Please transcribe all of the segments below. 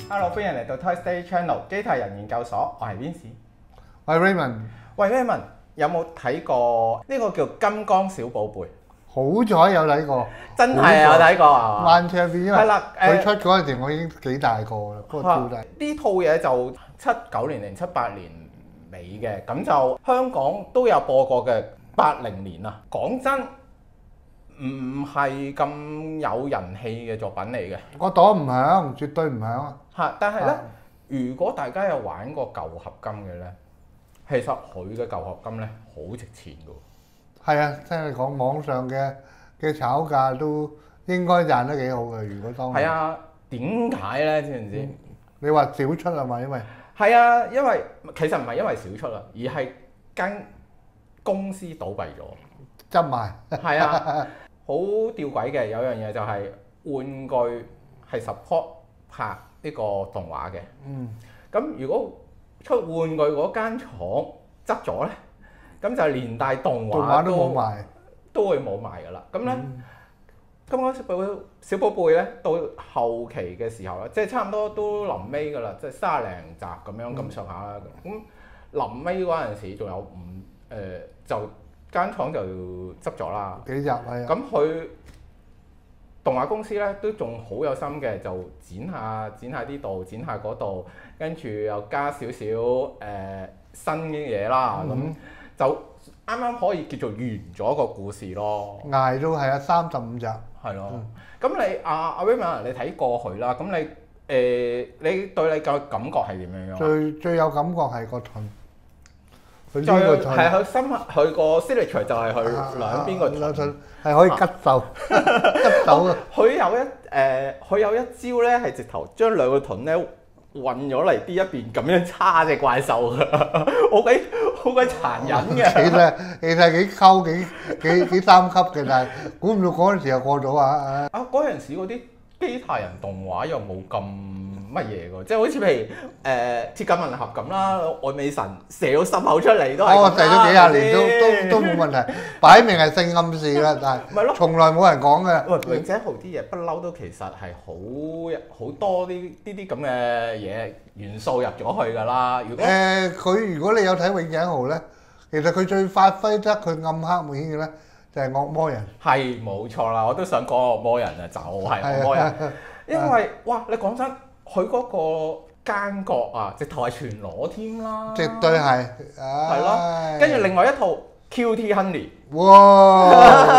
Hello，歡迎嚟到 Toy Story Channel 機械人研究所，我係 Vince。 我係 Raymond。 喂 Raymond，有冇睇過呢個叫金剛小寶貝？ 好彩有睇過， 真係有睇過啊！ 萬唱片因為係啦， 佢出嗰陣時我已經幾大個啦，不過超大。 呢套嘢就79年定78年尾嘅，咁就香港都有播過嘅80年啊。講真，唔係咁有人氣嘅作品嚟嘅。 個朵唔響，絕對唔響啊！ 嚇，但係咧，如果大家有玩過舊合金嘅咧，其實佢嘅舊合金咧好值錢㗎喎。 係啊，聽你講網上嘅炒價都應該賺得幾好嘅。如果當係啊，點解咧？知唔知？ 你話少出啊嘛？因為係啊，因為其實唔係因為少出啊，而係間公司倒閉咗， 執埋。 係啊，好吊詭嘅。有樣嘢就係玩具係 support 拍呢個動畫嘅。咁如果出玩具嗰間廠執咗咧，咁就連帶動畫都冇埋， 都會冇埋㗎啦。咁咧，金剛小寶貝咧，到後期嘅時候咧，即係差唔多都臨尾㗎啦，即係30零集咁上下啦。咁臨尾嗰陣時，仲有就間廠就執咗啦。 幾集係啊？ 咁佢動畫公司咧都仲好有心嘅，就剪下呢度，剪下嗰度，跟住又加少少新嘅嘢啦。咁就啱啱可以叫做完咗個故事咯。 捱到係啊35集。 係咯。咁你阿 Raymond，你睇過佢啦。咁你你對你嘅感覺係點樣樣？ 最有感覺係個盾。佢最呢個盾係佢佢個 signature 就係佢兩邊個盾係可以吉手，吉手啊！ 佢有一招咧，係直頭將兩個盾咧運咗嚟呢一邊咁樣叉隻怪獸㗎，好鬼殘忍嘅。 其實幾溝幾三級嘅，但係估唔到嗰陣時又過咗啊！ 嗰陣時嗰啲機械人動畫又冇咁乜嘢㗎，即係好似譬如鐵甲萬能俠咁啦，愛美神射到心口出嚟都係咁啦。 射咗幾廿年都冇問題，擺明係性暗示啦，但係從來冇人講嘅。 喂，永者豪啲嘢不嬲都其實係好多啲咁嘅嘢元素入咗去㗎啦。 如果你有睇永井豪咧，其實佢最發揮得佢暗黑面嘅咧，就係惡魔人。 係冇錯啦，我都想講惡魔人啊，就係惡魔人。因為哇，你講真，佢嗰個奸角啊，直頭係全裸添啦。 絕對係。 係咯，跟住另外一套 QT Honey。 哇！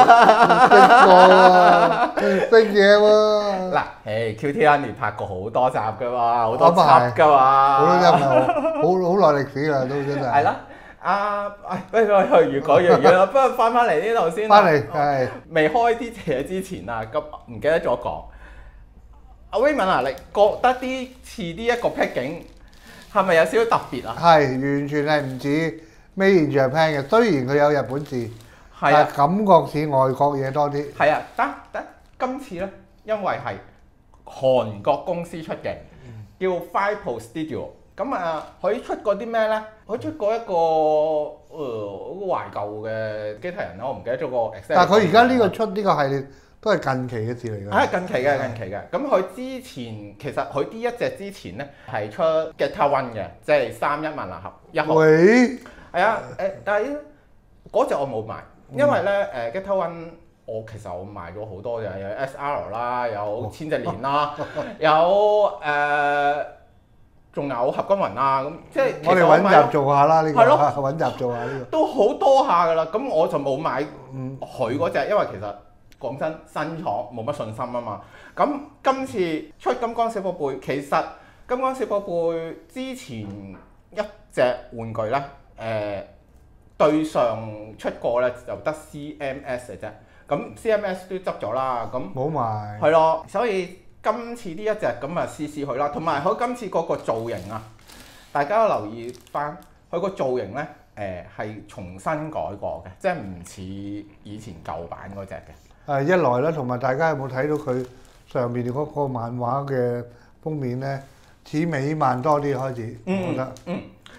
識嘢喎。 嗱，QT Honey 拍過好多集㗎嘛，好多集㗎嘛。 好多集好耐歷史啦，都真係。 係啦。不過越講越遠啦，不過翻嚟呢度先啦。 翻嚟係未開啲嘢之前啊，咁唔記得咗講。阿 Raymond 啊，你覺得呢一個僻景係咪有少少特別啊？ 係完全係唔似 Made in Japan嘅，雖然佢有日本字，但係感覺似外國嘢多啲。 係啊，得今次咧，因為係韓國公司出嘅，叫 Firepo Studio。咁啊，佢出過啲咩咧？佢出過一個好懷舊嘅機械人啦，我唔記得咗個。 但係佢而家呢個出呢個系列都係近期嘅事嚟㗎。 係近期嘅。咁佢之前其實佢呢一隻之前咧係出 Geta One 嘅，即係31萬能俠1號。 喂， 係啊，但係嗰隻我冇買，因為咧Geta One 其實我買咗好多嘅，有 SR 啦，有千隻年啦，有仲有合金雲啊，咁即係我哋揾集做下啦，呢個揾集做下呢個都好多下㗎啦。咁我就冇買佢嗰隻，因為其實講真新廠冇乜信心啊嘛。咁今次出金剛小寶貝，其實金剛小寶貝之前一隻玩具咧，對上出過咧就得 CMS 嘅啫。咁 CMS 都執咗啦，咁冇埋。 係咯，所以今次呢一隻咁啊試試佢啦，同埋佢今次嗰個造型啊，大家都留意翻，佢個造型咧係重新改過嘅，即係唔似以前舊版嗰隻嘅。 一來啦，同埋大家有冇睇到佢上面嗰個漫畫嘅封面咧，似美漫多啲開始，我覺得。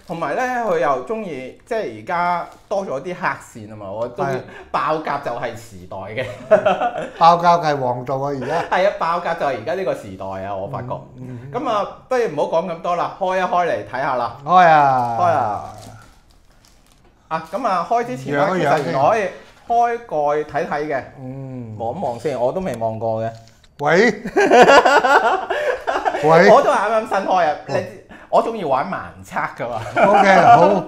同埋咧，佢又中意，即係而家多咗啲黑線啊嘛！我中意係爆格就係時代嘅， 爆膠係王道啊！而家係啊，爆格就係而家呢個時代啊！我發覺。咁啊，不如唔好講咁多啦，開一開嚟睇下啦。 開啊！ 開啊！啊，咁啊，開之前咧，其養一養實原來可以開蓋睇睇嘅， 嗯， 望一望先，我都未望過嘅。 喂喂我都係啱啱新開啊！你我中意玩盲測噶嘛？ ，OK 好。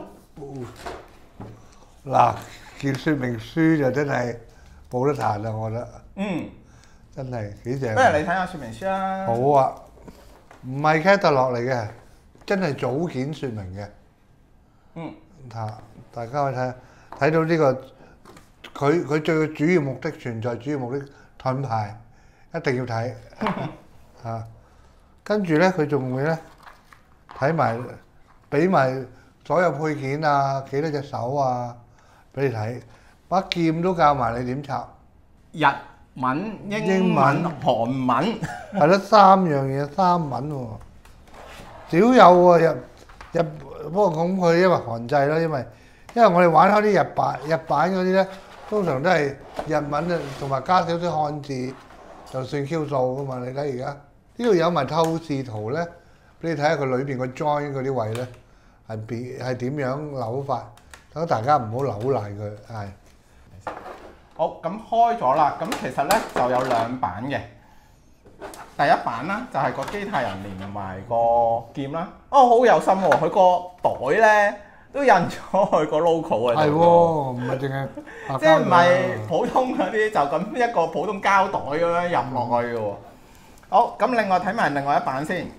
嗱，件說明書就真係冇得彈啦，我覺得嗯， 真係幾正。 不如你睇下說明書啦。 好啊，唔係 catalog 嚟嘅，真係組件說明嘅。 嗯， 大家可以睇到呢個佢最主要目的存在主要目的盾牌一定要睇嚇。跟住咧，佢仲會咧睇埋俾埋所有配件啊，幾多隻手啊，俾你睇。把劍都教埋你點插。 日文、英英文、 文韓文， 係咯，三樣嘢三文喎，少有喎不過咁佢因為韓製啦，因為我哋玩開啲日版嗰啲咧，通常都係日文啊，同埋加少少漢字就算 Q 數噶嘛。你睇而家呢度有埋透視圖咧，俾你睇下佢裏邊個 join 嗰啲位咧係點樣扭法，等大家唔好扭爛佢係。 好，咁開咗啦。咁其實咧就有兩版嘅。第一版啦，就係個機械人連埋個劍啦。哦，好有心喎！佢個袋咧都印咗佢個 logo 喺度。 係喎，唔係淨係即係唔係普通嗰啲就咁一個普通膠袋咁樣入落去嘅喎。好，咁另外睇埋另外一版先。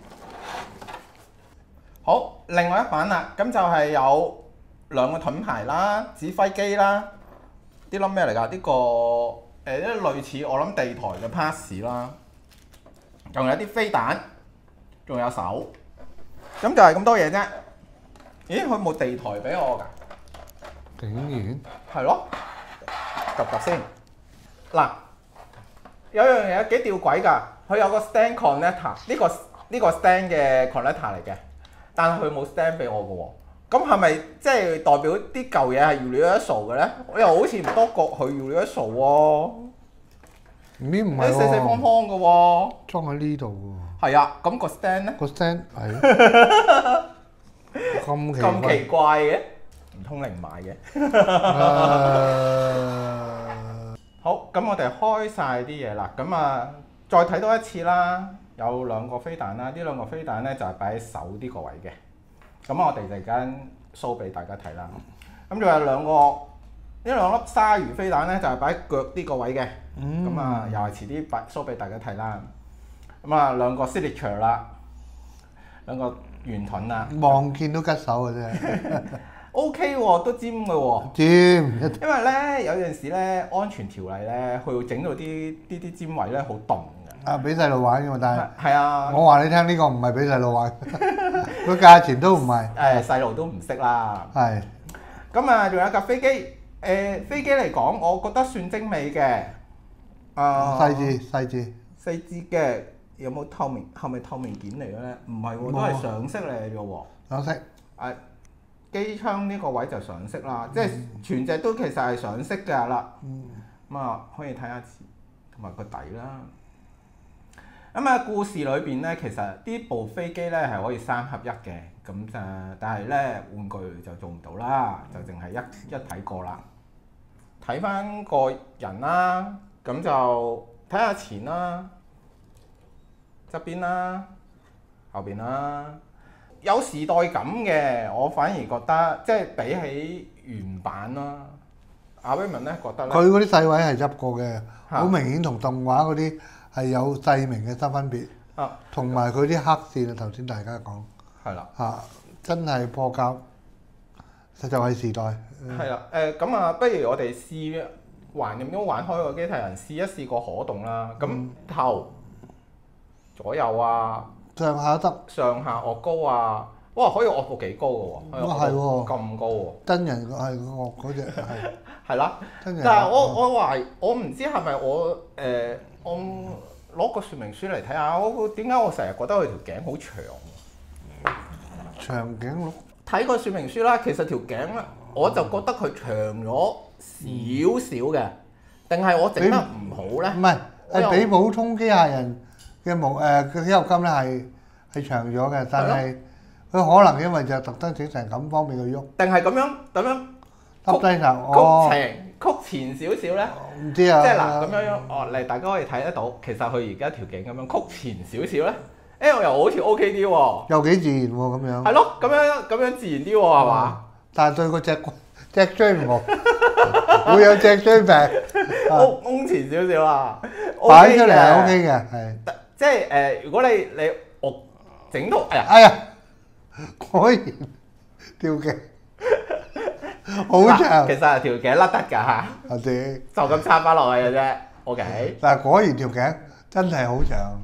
好，另外一版啦，咁就係有兩個盾牌啦、指揮機啦，啲粒咩嚟㗎？呢個啲類似我諗地台嘅 pass 啦，仲有啲飛彈，仲有手，咁就係咁多嘢啫。咦？佢冇地台俾我㗎？ 竟然係咯，及及先。嗱，有樣嘢幾吊詭㗎，佢有個 stand connector，呢個 stand 嘅 connector 嚟嘅，但係佢冇 stand 俾我嘅喎。咁係咪即係代表啲舊嘢係 Universal 嘅咧？我又好似唔多覺佢 Universal 喎。 呢唔係四四方方喎， 嘅喎。 裝喺呢度喎。 係啊，咁個 stand 咧？ 個 stand 係咁咁奇怪嘅，唔通你唔買嘅？好，咁我哋開晒啲嘢啦，咁啊再睇多一次啦。有兩個飛彈啦，呢兩個飛彈咧就係擺喺手呢個位嘅。咁我哋陣間 show 俾大家睇啦。咁仲有兩粒鯊魚飛彈咧，就係擺喺腳呢個位嘅。咁啊又係遲啲show 俾大家睇啦。咁啊兩個 signature 啦，兩個圓盾啦。 望見都吉手嘅啫。 OK 喎，都尖嘅喎。 尖， 因為咧有陣時咧安全條例咧，佢會整到啲尖位咧好凍嘅。 啊俾細路玩嘅嘛，但係係啊， 我話你聽呢個唔係俾細路玩，個價錢都唔係。 細路都唔識啦。 係。 咁啊，仲有架飛機。飛機嚟講，我覺得算精美嘅。 細緻。 細緻嘅，有冇透明？係咪透明件嚟嘅咧？唔係喎，都係上色嚟嘅啫喎。 上色。 機槍呢個位就上色啦，即係全隻都其實係上色㗎啦。咁啊，可以睇下同埋個底啦。咁啊，故事裏邊咧，其實呢部飛機咧係可以3合1嘅，咁就但係咧玩具就做唔到啦，就淨係一睇過啦。睇翻個人啦，咁就睇下前啦、側邊啦、後邊啦，有時代感嘅。我反而覺得即係比起原版啦，阿威文咧覺得咧， 佢嗰啲細位係執過嘅，好明顯同動畫嗰啲係有細微嘅分別。同埋佢啲黑線啊，頭先大家講係啦， 真係破格，實就係時代。 係啦，咁啊，不如我哋試橫掂都玩開個機械人，試一試個可動啦。咁頭、左右啊， 上下得， 上下樂高啊，哇！可以樂到幾高嘅喎？ 係喎， 咁高喎！ 真人係樂嗰隻係。 係啦， 真人。 但係我唔知係咪我攞個說明書嚟睇下，點解我成日覺得佢條頸好長？ 長頸鹿。 睇個說明書啦，其實條頸咧，我就覺得佢長咗少少嘅，定係我整得唔好咧？ 唔係，係比普通機械人嘅嘅體育金咧係長咗嘅，但係佢可能因為就特登整成咁方便佢喐。 定係咁樣耷低頭， 曲前少少咧？ 唔知啊。 即係嗱咁樣嚟，大家可以睇得到，其實佢而家條頸咁樣曲前少少咧，我又好似 OK 啲喎。 又幾自然喎咁樣。 係咯，咁樣自然啲喎，係嘛？ 但係對個脊椎唔好，會有脊椎病。 彎前少少啊， 擺出嚟係 OK 嘅，係。 即係如果你我整到， 哎呀，果然條頸好長。 其實係條頸甩得㗎嚇，就咁插翻落去嘅啫。OK。 但係果然條頸真係好長。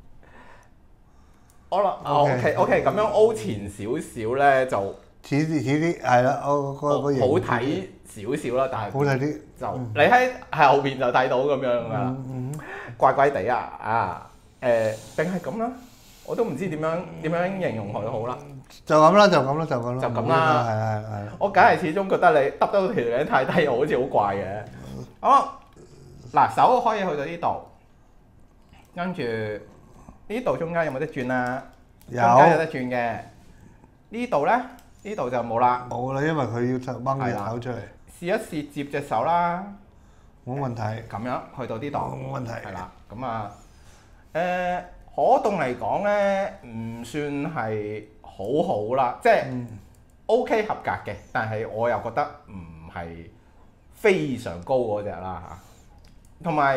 OK，咁樣 O 前少少咧就似啲係啦，個型好睇少少啦，但係好睇啲就你喺後邊就睇到咁樣㗎啦，怪怪地定係咁啦，我都唔知點樣形容佢好啦。 就咁啦，係。 我梗係始終覺得你耷到條頸太低，又好似好怪嘅。好嗱，手可以去到呢度，跟住。呢度中間有冇得轉啊？中間有得轉嘅。呢度咧，呢度就冇啦。 冇啦，因為佢要掹隻手出嚟。 試一試接隻手啦。 冇問題。 咁樣去到呢度。 冇問題。 係啦，咁啊，可動嚟講咧，唔算係好好啦，即係 OK 合格嘅，但係我又覺得唔係非常高嗰隻啦嚇，同埋。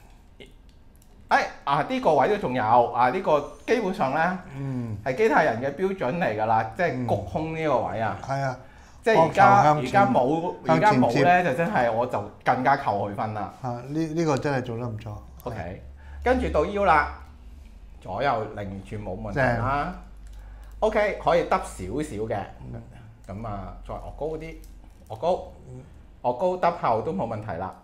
呢個位都仲有呢個基本上咧係機械人嘅標準嚟㗎啦，即係谷胸呢個位啊。 係啊， 即係而家冇咧，就真係我就更加扣佢分啦。 呢個真係做得唔錯。 OK， 跟住到腰啦，左右擰轉冇問題啦。OK， 可以耷少少嘅，咁啊再臥高啲，臥高耷後都冇問題啦。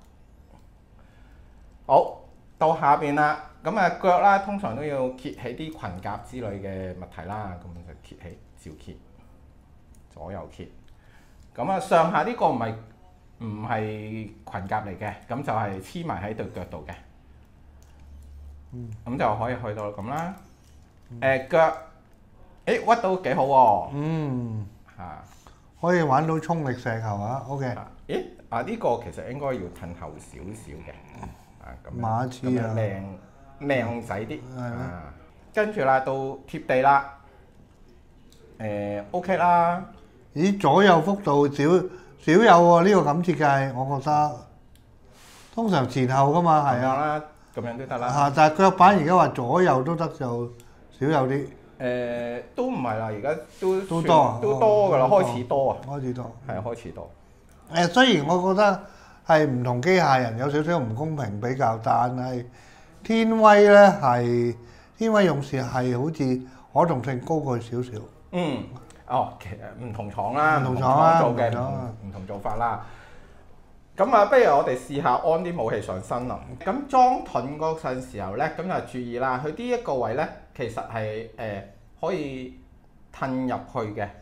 好。到下邊啦，咁腳啦，通常都要揭起啲裙甲之類嘅物體啦，咁就揭起，照揭，左右揭。咁上下呢個唔係裙甲嚟嘅，咁就係黐埋喺對腳度嘅。咁就可以去到咁啦。腳，屈到幾好喎。 可以玩到衝力射球啊 ，OK。 呢個其實應該要褪後少少嘅。 馬刺啊， 靚仔啲跟住啦，到貼地啦，OK 啦。 咦，左右幅度少有喎，呢個咁設計，我覺得通常前後噶嘛，係啊，咁樣都得啦。 但係腳板而家話左右都得，就少有啲。 都唔係啦，而家都多㗎啦，開始多啊。 開始多。係啊， 開始多。 雖然我覺得。係唔同機械人有少少唔公平比較，但係天威咧天威勇士係好似可動性高過少少。 其實唔同廠啦， 唔同廠做嘅唔同做法啦。咁不如我哋試下安啲武器上身啦。咁裝盾嗰陣時候咧，咁就注意啦，佢呢一個位咧，其實係可以褪入去嘅。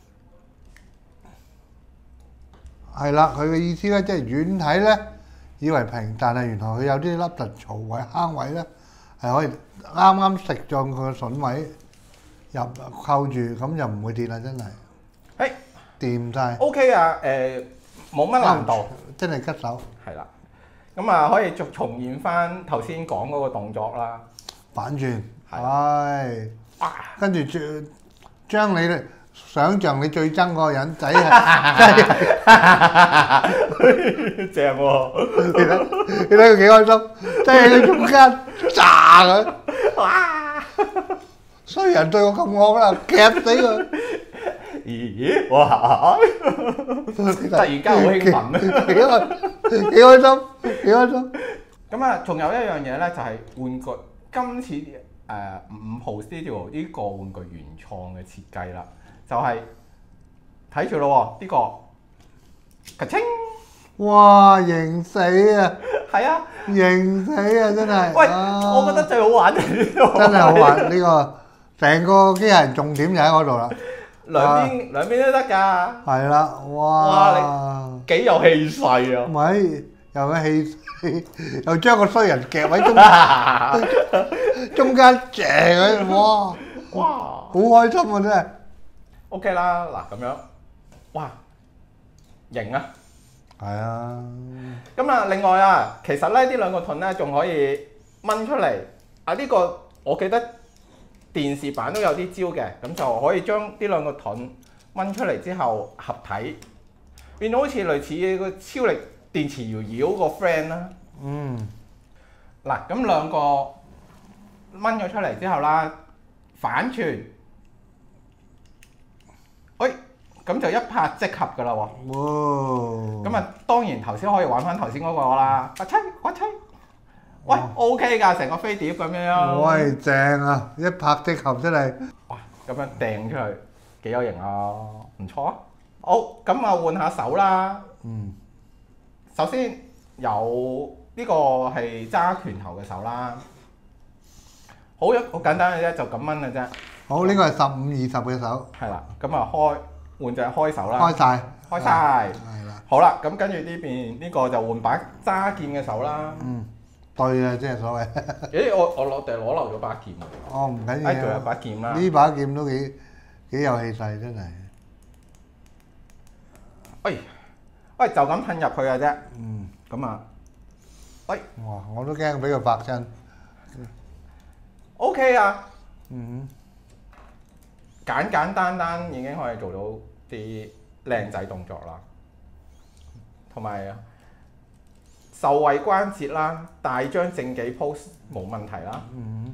係啦，佢嘅意思咧，即係遠睇咧，以為平，但係原來佢有啲凹凸槽位、坑位咧，係可以啱啱食中佢個筍位入扣住，咁就唔會跌啦，真係。掂晒。 OK 啊，冇乜難度， 真係吉手。 係啦，咁可以重現翻頭先講嗰個動作啦。 反轉，跟住將你想像你最憎嗰個人仔正喎！ 你睇佢幾開心，即係喺中間炸佢，哇！衰人對我咁惡啦，夾死佢！ 咦？哇！突然間好興奮幾開心！ 咁仲有一樣嘢咧，就係玩具。今次5號 Studio 呢個玩具原創嘅設計啦。就係睇住咯喎，呢個，咔清！ 哇，型死啊！ 係啊， 型死啊！真係。 喂，我覺得最好玩就係呢個。 真係好玩呢個，成個機械人重點就喺嗰度啦。 兩邊都得㗎。 係啦，哇！ 幾有氣勢啊！ 咪又有氣，又將個衰人夾喺中間正嗰度，哇！ 哇！ 好開心啊，真係。 OK 啦，嗱咁樣，哇，型啊！ 係啊， 咁啊，另外啊，其實咧呢兩個盾咧仲可以掹出嚟。啊，呢個我記得電視版都有啲招嘅，咁就可以將呢兩個盾掹出嚟之後合體，變到好似類似個超力電池搖搖個 friend 啦。 嗯。 嗱，咁兩個掹咗出嚟之後啦，反轉，喂，咁就一拍即合噶啦喎。 哇！ 咁啊，當然頭先可以玩翻頭先嗰個啦，我吹，喂 OK 㗎，成個飛碟咁樣。 喂，正啊！一拍即合真係。 哇，咁樣掟出去幾有型啊，唔錯啊。好，咁啊換下手啦。 嗯。 首先有呢個係揸拳頭嘅手啦，好簡單嘅啫，就咁掹嘅啫。 好，呢個係15、20嘅手。 係啦，咁啊換就係開手啦。 開晒。 開晒。 係啦。 好啦，咁跟住呢邊呢個就換把揸劍嘅手啦。 嗯。對啊，即係所謂。 咦，我攞漏咗把劍喎。 哦，唔緊要。 仲有把劍啦。 呢把劍都幾有氣勢，真係。 喂，就咁噴入去嘅啫。 嗯。 咁啊，喂。 哇！我都驚俾佢拍親。 OK 啊。 嗯。 簡單已經可以做到啲靚仔動作啦，同埋受惠關節啦，大張正幾 pose 冇問題啦。 嗯。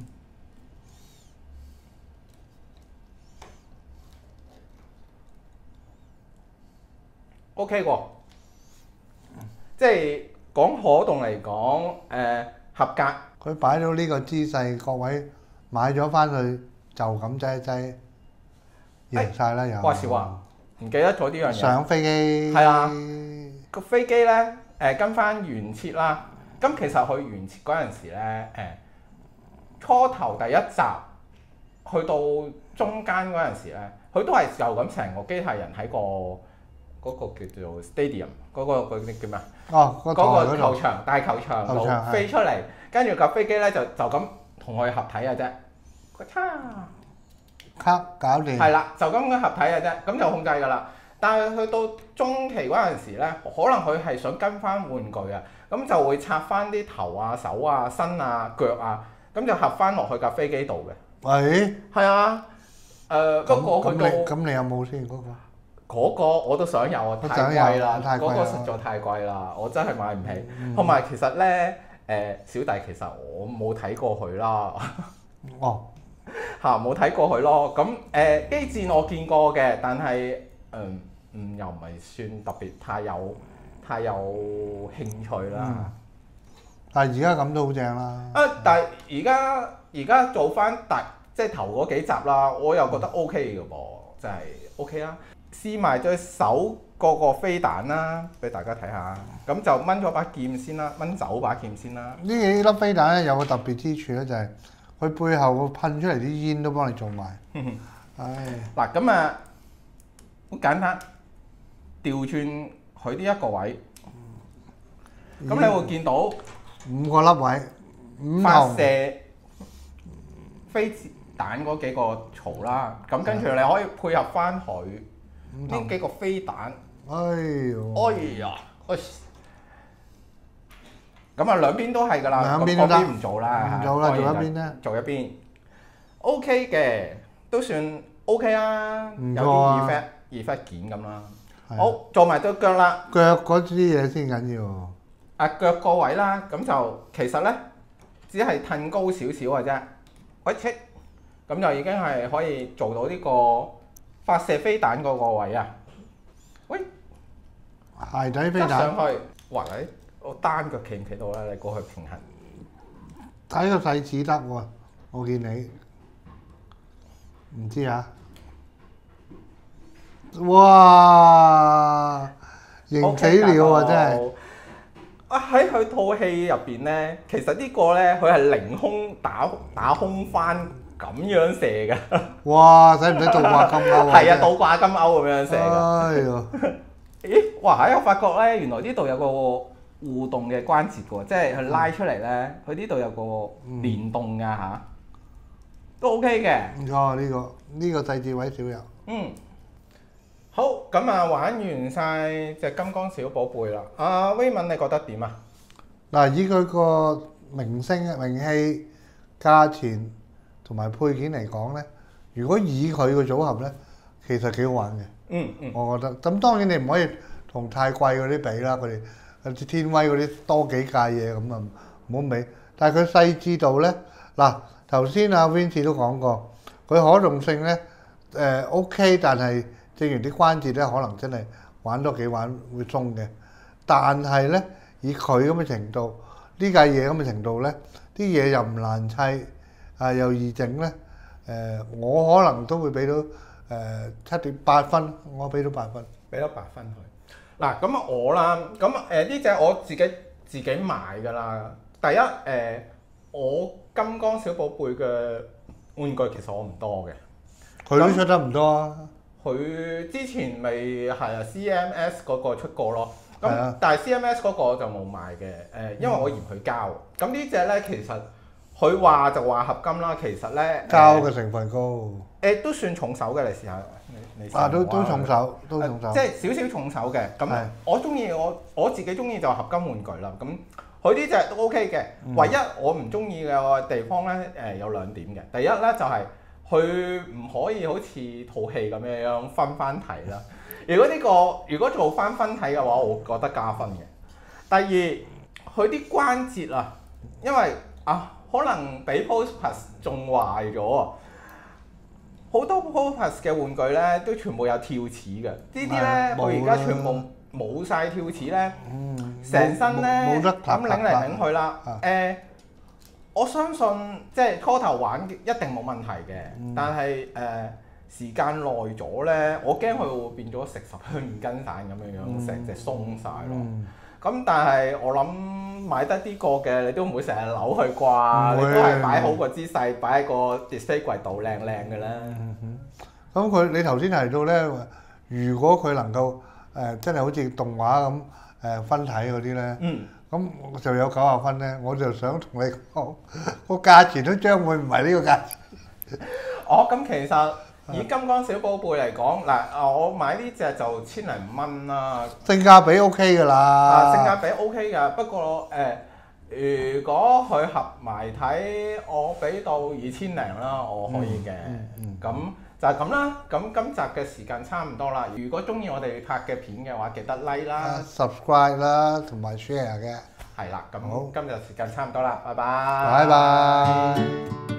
OK 喎，即係講可動嚟講，合格。 佢擺到呢個姿勢，各位買咗翻去就咁擠一擠，贏晒啦又。 話時話，唔記得咗呢樣嘢。 上飛機。 係啊，個飛機咧跟翻原設啦。咁其實佢原設嗰陣時咧初頭第一集去到中間嗰陣時咧，佢都係就咁成個機械人喺個嗰個叫做 stadium 嗰個叫咩啊？ 哦， 嗰個球場大球場度飛出嚟，跟住架飛機咧就咁同佢合體嘅啫，個卡搞掂。 係啦，就咁嘅合體嘅啫，咁就控制㗎啦。但係去到中期嗰陣時咧，可能佢係想跟翻玩具啊，咁就會拆翻啲頭啊、手啊、身啊、腳啊，咁就合翻落去架飛機度嘅。 喂。 係啊，不過佢到咁你有冇先嗰個？ 嗰個我都想有啊，太貴啦！嗰個實在太貴啦，我真係買唔起。同埋其實咧，小弟其實我冇睇過佢啦。 哦。 嚇，冇睇過佢咯。咁機戰我見過嘅，但係又唔係算特別太有興趣啦。 但係而家咁都好正啦。 但係而家做翻即係頭嗰幾集啦，我又覺得 OK 嘅噃，真係 OK 啦。試埋隻手個飛彈啦，俾大家睇下。咁就掹咗把劍先啦，掹走把劍先啦。 呢幾粒飛彈咧有個特別之處咧，就係佢背後會噴出嚟啲煙都幫你做埋。唉。嗱咁啊，好簡單，調轉佢呢一個位，咁你會見到 5個粒位， 發射飛彈嗰幾個槽啦。咁跟住你可以配合翻佢呢幾個飛彈。哎呀，咁啊兩邊都係㗎啦， 兩邊都得。 嗰邊唔做啦， 唔做啦，做一邊咧。 做一邊 OK 嘅，都算 OK 啦，有啲effect 件咁啦。好，做埋對腳啦。 腳嗰啲嘢先緊要。 腳個位啦，咁就其實咧只係褪高少少嘅啫。喂，咁就已經係可以做到呢個發射飛彈嗰個位啊！喂， 鞋底飛彈上去，哇！我單腳企唔企到咧？你過去平衡。 睇個細子得喎，我見你唔知啊！哇，型死了啊！真係喺佢套戲入邊咧，其實呢個咧佢係凌空打空翻咁樣射㗎。 哇！使唔使倒掛金鈎啊？ 係啊，倒掛金鈎咁樣射㗎。 哎呀！ 咦，哇！我發覺咧，原來呢度有個互動嘅關節㗎喎，即係佢拉出嚟咧，佢呢度有個連動㗎嚇，都 OK 嘅。 唔錯，呢個細節位少有。 嗯，好，咁啊玩完晒隻金剛小寶貝啦。阿威敏，你覺得點啊？ 嗱，以佢個名氣、價錢同埋配件嚟講咧，如果以佢個組合咧，其實幾好玩嘅。我覺得。咁當然你唔可以同太貴嗰啲比啦，佢哋好似天威嗰啲多幾屆嘢咁啊，唔好比。但係佢細緻度咧，嗱頭先阿 Vincy 都講過，佢可動性咧OK，但係正如啲關節咧，可能真係玩多幾玩會鬆嘅。但係咧，以佢咁嘅程度，呢架嘢咁嘅程度咧，啲嘢又唔難砌，又易整咧，我可能都會俾到7.8分，我俾到8分， 俾到8分佢。嗱咁我啦，咁呢隻我自己買㗎啦。第一我金剛小寶貝嘅玩具其實我唔多嘅， 佢都出得唔多啊。 佢之前咪係啊 CMS 嗰個出過咯。咁係啊但係 CMS 嗰個就冇買嘅，因為我嫌佢膠。咁呢只咧其實佢話就話合金啦，其實咧膠嘅成分高。 都算重手嘅，你試下。你試下都重手，都重手。 即係少少重手嘅。咁我中意我自己中意就合金玩具啦。咁佢呢只都 OK 嘅。唯一我唔中意嘅地方咧有2點嘅。第一咧就係佢唔可以好似套戲咁樣分翻睇啦。如果做翻分體嘅話，我覺得加分嘅。第二，佢啲關節啊，因為可能比 Pose Plus 仲壞咗啊！好多 Pose Plus 嘅玩具咧，都全部有跳齒嘅。呢啲咧，佢而家全部冇晒跳齒咧，成身咧冇得咁擰嚟擰去啦。我相信即係初頭玩一定冇問題嘅，但係時間耐咗咧，我驚佢會變咗食十香魚羹散咁樣，成隻鬆晒咯。咁但係我諗買得呢個嘅，你都唔會成日扭佢啩，你都係擺好個姿勢，擺喺個 display 櫃度靚靚嘅啦。 咁你頭先提到咧，如果佢能夠真係好似動畫咁分體嗰啲咧，咁就有90分咧。我就想同你講，個價錢都將會唔係呢個價錢。 咁其實以金剛小寶貝嚟講，嗱我買呢隻就千零蚊啦。 性價比 OK 㗎啦。 性價比 OK 㗎，不過如果佢合埋睇，我俾到2000零啦，我可以嘅。咁就係咁啦。咁今集嘅時間差唔多啦。如果中意我哋拍嘅片嘅話，記得 like 啦、 subscribe 啦，同埋 share 嘅。 係啦，咁今日時間差唔多啦，拜拜。 拜拜。